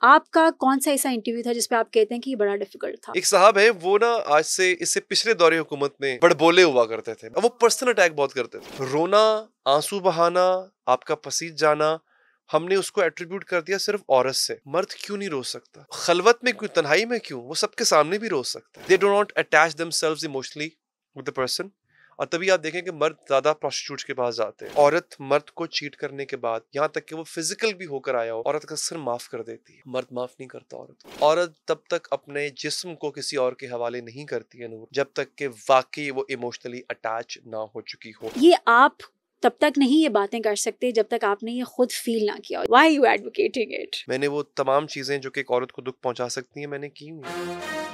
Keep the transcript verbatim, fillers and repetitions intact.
आपका कौन सा ऐसा इंटरव्यू था जिसपे आप कहते हैं कि ये बड़ा डिफिकल्ट था? एक साहब है, वो ना आज से इससे पिछले दौरे हुकूमत में बड़बोले हुआ करते थे, वो पर्सनल अटैक बहुत करते थे। रोना, आंसू बहाना, आपका पसीज जाना, हमने उसको एट्रीब्यूट कर दिया सिर्फ औरत से। मर्द क्यों नहीं रो सकता? खलवत में क्यों, तन्हाई में क्यों? वो सबके सामने भी रो सकता है। They do not attach themselves emotionally with the person. और तभी आप देखें कि मर्द ज्यादा प्रोस्टिट्यूट्स के पास जाते हैं। औरत मर्द को चीट करने के बाद, यहाँ तक कि वो फिजिकल भी होकर आया हो, औरत का सिर माफ कर देती है। मर्द माफ नहीं करता औरत को। औरत तब तक अपने जिस्म को किसी और के हवाले नहीं करती है नूर, जब तक कि वाकई वो इमोशनली अटैच ना हो चुकी हो। ये आप तब तक नहीं ये बातें कर सकते जब तक आपने ये खुद फील ना किया। Why are you advocating it? मैंने वो तमाम चीजें जो कि एक औरत को दुख पहुंचा सकती हैं, मैंने की हुई।